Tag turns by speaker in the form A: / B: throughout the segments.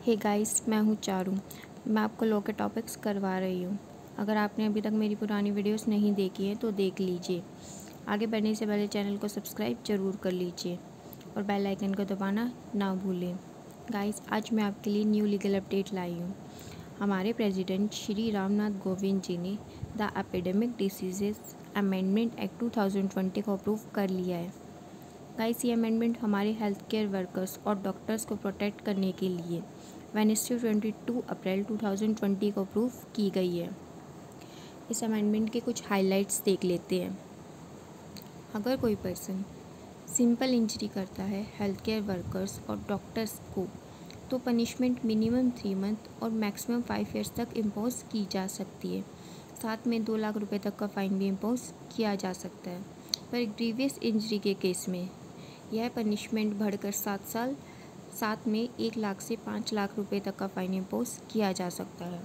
A: Hey guys, मैं हूँ चारू। मैं आपको लॉ के टॉपिक्स करवा रही हूँ। अगर आपने अभी तक मेरी पुरानी वीडियोस नहीं देखी है तो देख लीजिए। आगे बढ़ने से पहले चैनल को सब्सक्राइब ज़रूर कर लीजिए और बेल आइकन को दबाना ना भूलें। गाइस, आज मैं आपके लिए न्यू लीगल अपडेट लाई हूँ। हमारे प्रेसिडेंट श्री रामनाथ कोविंद जी ने the epidemic diseases amendment act 2020 को अप्रूव कर लिया है। गाइस, ये अमेंडमेंट हमारे हेल्थ केयर वर्कर्स और डॉक्टर्स को प्रोटेक्ट करने के लिए वेडनेसडे 22 अप्रैल 2020 को अप्रूव की गई है। इस अमेंडमेंट के कुछ हाइलाइट्स देख लेते हैं। अगर कोई पर्सन सिंपल इंजरी करता है हेल्थ केयर वर्कर्स और डॉक्टर्स को, तो पनिशमेंट मिनिमम 3 मंथ और मैक्सिमम 5 ईयर्स तक इम्पोज की जा सकती है। साथ में 2 लाख रुपए तक का फ़ाइन भी इम्पोज किया जा सकता है। पर ग्रीवियस इंजरी के केस में यह पनिशमेंट बढ़कर 7 साल, साथ में 1 लाख से 5 लाख रुपए तक का फ़ाइन इम्पोज किया जा सकता है।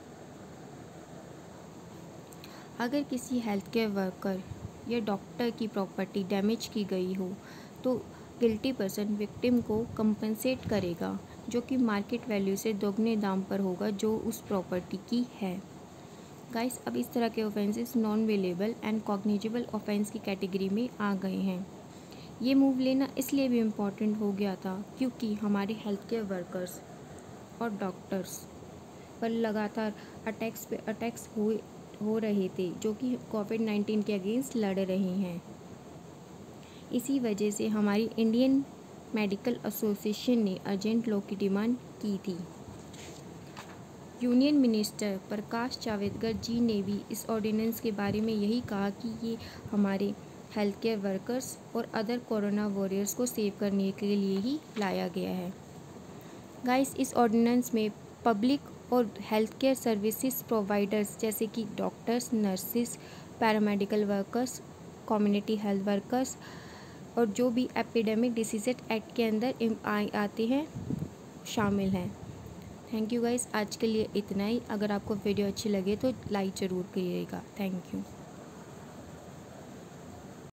A: अगर किसी हेल्थ केयर वर्कर या डॉक्टर की प्रॉपर्टी डैमेज की गई हो, तो गिल्टी पर्सन विक्टिम को कंपनसेट करेगा, जो कि मार्केट वैल्यू से दोगुने दाम पर होगा जो उस प्रॉपर्टी की है। गाइस, अब इस तरह के offences non bailable and cognizable offence की कैटेगरी में आ गए हैं। ये मूव लेना इसलिए भी इम्पॉर्टेंट हो गया था क्योंकि हमारे हेल्थ केयर वर्कर्स और डॉक्टर्स पर लगातार अटैक्स हो रहे थे, जो कि कोविड-19 के अगेंस्ट लड़ रहे हैं। इसी वजह से हमारी इंडियन मेडिकल एसोसिएशन ने अर्जेंट लॉ की डिमांड की थी। यूनियन मिनिस्टर प्रकाश जावड़ेकर जी ने भी इस ऑर्डिनेंस के बारे में यही कहा कि ये हमारे हेल्थ केयर वर्कर्स और अदर कोरोना वॉरियर्स को सेव करने के लिए ही लाया गया है। गाइस, इस ऑर्डिनेंस में पब्लिक और हेल्थ केयर सर्विसेज प्रोवाइडर्स जैसे कि doctors, nurses, paramedical workers, community health workers और जो भी एपिडेमिक डिसीज़ एक्ट के अंदर आते हैं शामिल हैं। थैंक यू गाइस, आज के लिए इतना ही। अगर आपको वीडियो अच्छी लगे तो लाइक ज़रूर करिएगा। Thank you.